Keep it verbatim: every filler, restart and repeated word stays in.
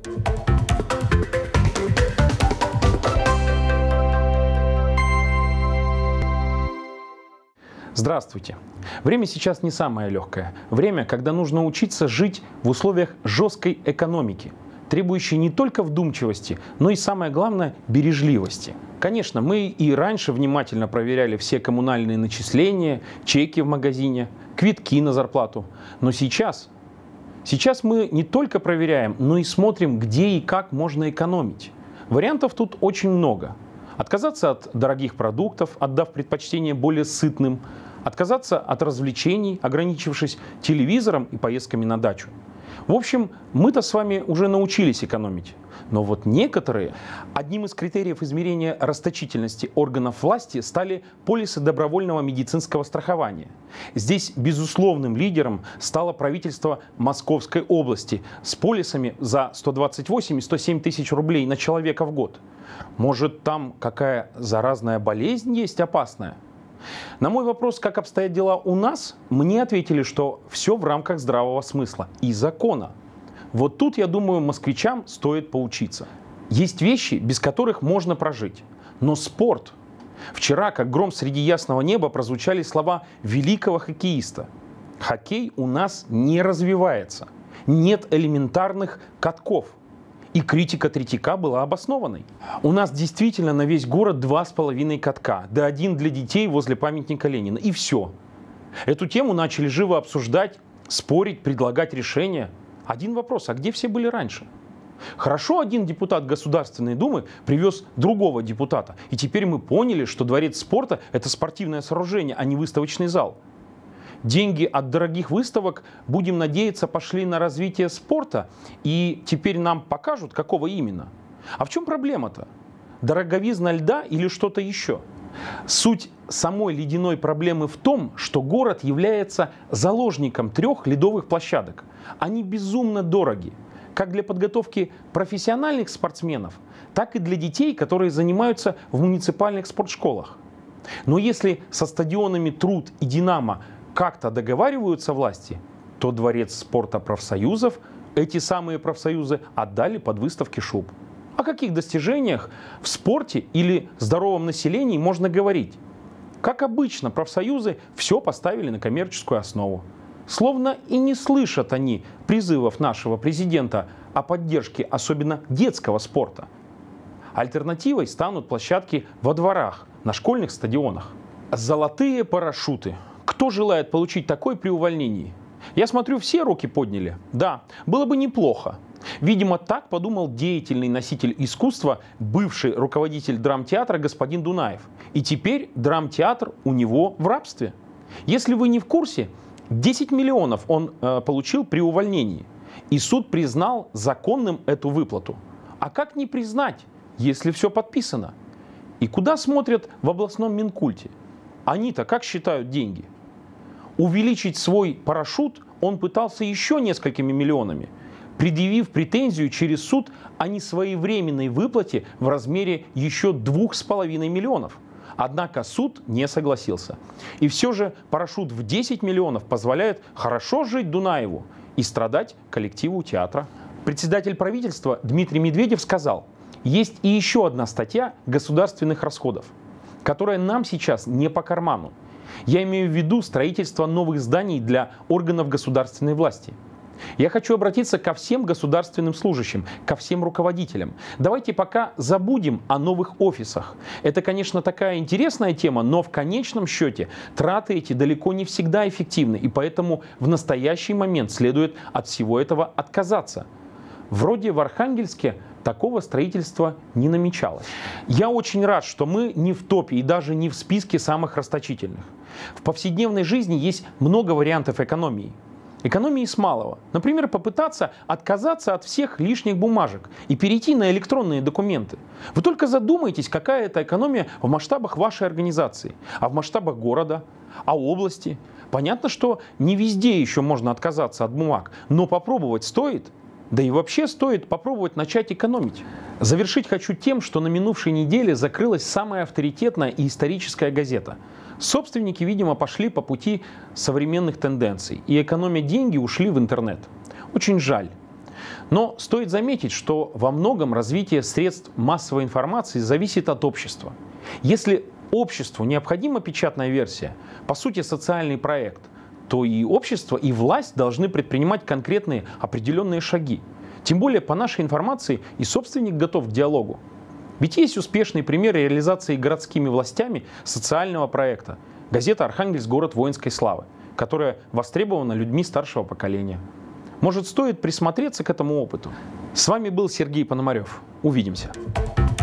Здравствуйте! Время сейчас не самое легкое. Время, когда нужно учиться жить в условиях жесткой экономики, требующей не только вдумчивости, но и, самое главное, бережливости. Конечно, мы и раньше внимательно проверяли все коммунальные начисления, чеки в магазине, квитки на зарплату. Но сейчас, сейчас мы не только проверяем, но и смотрим, где и как можно экономить. Вариантов тут очень много. Отказаться от дорогих продуктов, отдав предпочтение более сытным. Отказаться от развлечений, ограничившись телевизором и поездками на дачу. В общем, мы-то с вами уже научились экономить. Но вот некоторые, одним из критериев измерения расточительности органов власти стали полисы добровольного медицинского страхования. Здесь безусловным лидером стало правительство Московской области с полисами за сто двадцать восемь и сто семь тысяч рублей на человека в год. Может, там какая заразная болезнь есть опасная? На мой вопрос, как обстоят дела у нас, мне ответили, что все в рамках здравого смысла и закона. Вот тут, я думаю, москвичам стоит поучиться. Есть вещи, без которых можно прожить. Но спорт. Вчера, как гром среди ясного неба, прозвучали слова великого хоккеиста. Хоккей у нас не развивается. Нет элементарных катков. И критика Третьяка была обоснованной. У нас действительно на весь город два с половиной катка, да один для детей возле памятника Ленина. И все. Эту тему начали живо обсуждать, спорить, предлагать решения. Один вопрос, а где все были раньше? Хорошо, один депутат Государственной Думы привез другого депутата. И теперь мы поняли, что дворец спорта – это спортивное сооружение, а не выставочный зал. Деньги от дорогих выставок, будем надеяться, пошли на развитие спорта, и теперь нам покажут, какого именно. А в чем проблема-то? Дороговизна льда или что-то еще? Суть самой ледяной проблемы в том, что город является заложником трех ледовых площадок. Они безумно дороги, как для подготовки профессиональных спортсменов, так и для детей, которые занимаются в муниципальных спортшколах. Но если со стадионами «Труд» и «Динамо» как-то договариваются власти, то дворец спорта профсоюзов эти самые профсоюзы отдали под выставки шуб. О каких достижениях в спорте или здоровом населении можно говорить? Как обычно, профсоюзы все поставили на коммерческую основу. Словно и не слышат они призывов нашего президента о поддержке особенно детского спорта. Альтернативой станут площадки во дворах, на школьных стадионах. Золотые парашюты. Кто желает получить такой при увольнении? Я смотрю, все руки подняли. Да, было бы неплохо. Видимо, так подумал деятельный носитель искусства, бывший руководитель драмтеатра господин Дунаев. И теперь драмтеатр у него в рабстве. Если вы не в курсе, десять миллионов он э, получил при увольнении. И суд признал законным эту выплату. А как не признать, если все подписано? И куда смотрят в областном Минкульте? Они-то как считают деньги? Увеличить свой парашют он пытался еще несколькими миллионами, предъявив претензию через суд о несвоевременной выплате в размере еще двух с половиной миллионов. Однако суд не согласился. И все же парашют в десять миллионов позволяет хорошо жить Дунаеву и страдать коллективу театра. Председатель правительства Дмитрий Медведев сказал, есть и еще одна статья государственных расходов, которая нам сейчас не по карману. Я имею в виду строительство новых зданий для органов государственной власти. Я хочу обратиться ко всем государственным служащим, ко всем руководителям. Давайте пока забудем о новых офисах. Это, конечно, такая интересная тема, но в конечном счете траты эти далеко не всегда эффективны, и поэтому в настоящий момент следует от всего этого отказаться. Вроде в Архангельске такого строительства не намечалось. Я очень рад, что мы не в топе и даже не в списке самых расточительных. В повседневной жизни есть много вариантов экономии. Экономии с малого. Например, попытаться отказаться от всех лишних бумажек и перейти на электронные документы. Вы только задумайтесь, какая это экономия в масштабах вашей организации, а в масштабах города, а области. Понятно, что не везде еще можно отказаться от бумаг, но попробовать стоит. Да и вообще стоит попробовать начать экономить. Завершить хочу тем, что на минувшей неделе закрылась самая авторитетная и историческая газета. Собственники, видимо, пошли по пути современных тенденций и, экономя деньги, ушли в интернет. Очень жаль. Но стоит заметить, что во многом развитие средств массовой информации зависит от общества. Если обществу необходима печатная версия, по сути социальный проект, то и общество, и власть должны предпринимать конкретные определенные шаги. Тем более, по нашей информации, и собственник готов к диалогу. Ведь есть успешные примеры реализации городскими властями социального проекта. Газета «Архангельск. Город воинской славы», которая востребована людьми старшего поколения. Может, стоит присмотреться к этому опыту? С вами был Сергей Пономарев. Увидимся.